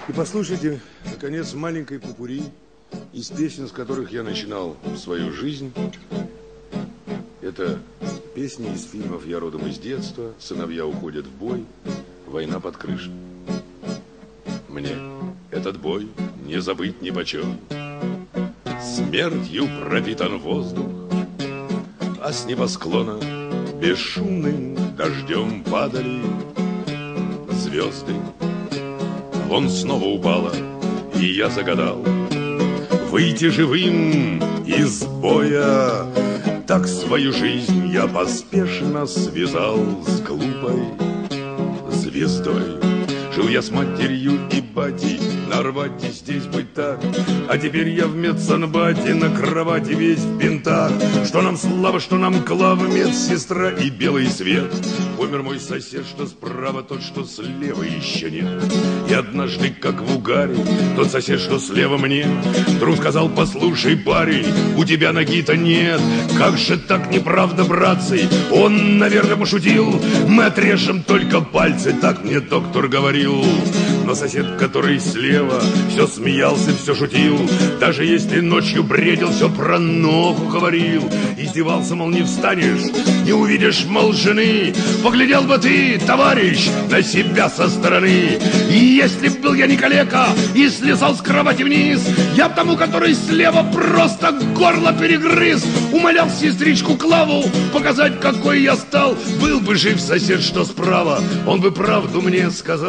И послушайте, наконец, маленькой попурри из песен, с которых я начинал свою жизнь. Это песни из фильмов «Я родом из детства», «Сыновья уходят в бой», «Война под крышей». Мне этот бой не забыть нипочем. Смертью пропитан воздух, а с небосклона бесшумным дождем падали звезды. Вон снова упала, и я загадал выйти живым из боя. Так свою жизнь я поспешно связал с глупой звездой. Жил я с матерью и батей, на Арбате здесь быть так. А теперь я в медсанбате, на кровати весь в бинтах. Что нам слава, что нам клава, медсестра и белый свет. Умер мой сосед, что справа, тот, что слева, еще нет. И однажды, как в угаре, тот сосед, что слева мне, вдруг сказал: послушай, парень, у тебя ноги-то нет. Как же так, неправда, братцы? Он, наверное, пошутил. Мы отрежем только пальцы, так мне доктор говорил. Но сосед, который слева, все смеялся, все шутил. Даже если ночью бредил, все про ногу говорил. Издевался, мол, не встанешь, не увидишь, мол, жены. Поглядел бы ты, товарищ, на себя со стороны. И если б был я не калека и слезал с кровати вниз, я б тому, который слева, просто горло перегрыз. Умолял сестричку Клаву показать, какой я стал. Был бы жив сосед, что справа, он бы правду мне сказал.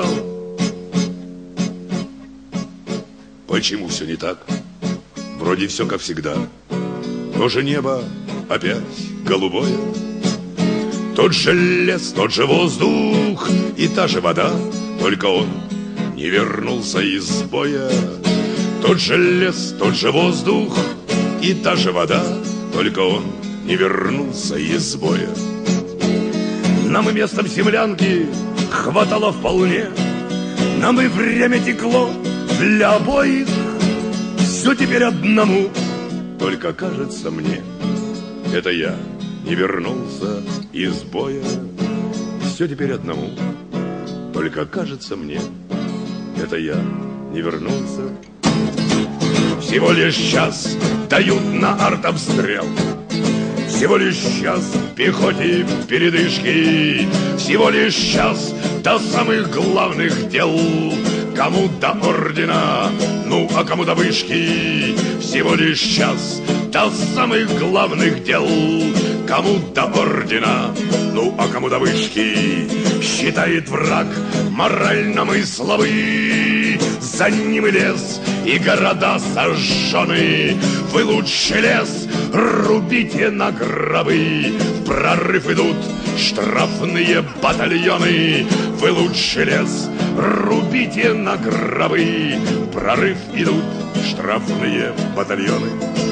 Почему все не так? Вроде все как всегда. То же небо опять голубое, тот же лес, тот же воздух и та же вода, только он не вернулся из боя. Тот же лес, тот же воздух и та же вода, только он не вернулся из боя. Нам и места в землянке хватало вполне, нам и время текло для обоих. Все теперь одному, только кажется мне, это я не вернулся из боя. Все теперь одному, только кажется мне, это я не вернулся. Всего лишь час дают на артобстрел, всего лишь час пехоте передышки, всего лишь час до самых главных дел. Кому до ордена, ну а кому до вышки, всего лишь час до самых главных дел. Кому до ордена, ну а кому до вышки, считает враг морально мы слабы. За ним и лес, и города сожжены. Вы лучше лес рубите на гробы. В прорыв идут штрафные батальоны. Вы лучше лес рубите на гробы. В прорыв идут штрафные батальоны.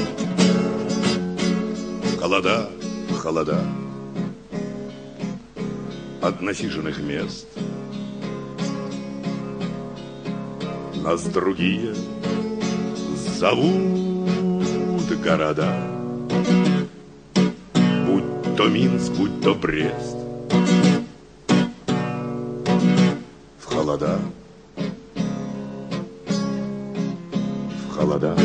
Холода, холода от насиженных мест. Нас другие зовут города, будь то Минск, будь то Брест. В холода, в холода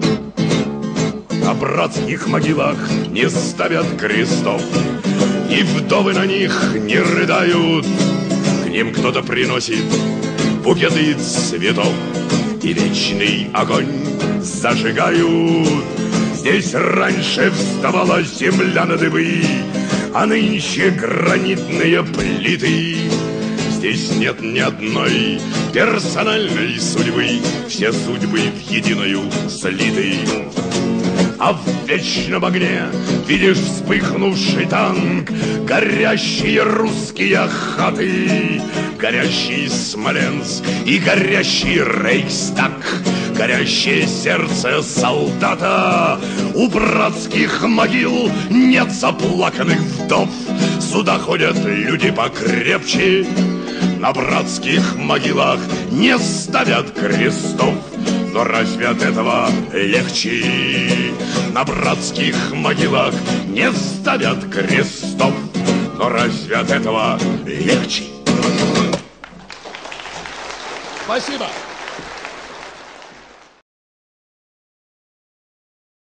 на братских могилах не ставят крестов, и вдовы на них не рыдают. К ним кто-то приносит букеты цветов, и вечный огонь зажигают. Здесь раньше вставала земля на дыбы, а нынче гранитные плиты. Здесь нет ни одной персональной судьбы, все судьбы в единую слиты. А в вечном огне видишь вспыхнувший танк, горящие русские хаты, горящий Смоленск и горящий Рейхстаг, горящее сердце солдата. У братских могил нет заплаканных вдов, сюда ходят люди покрепче. На братских могилах не ставят крестов, но разве от этого легче? На братских могилах не ставят крестов, но разве от этого легче? Спасибо.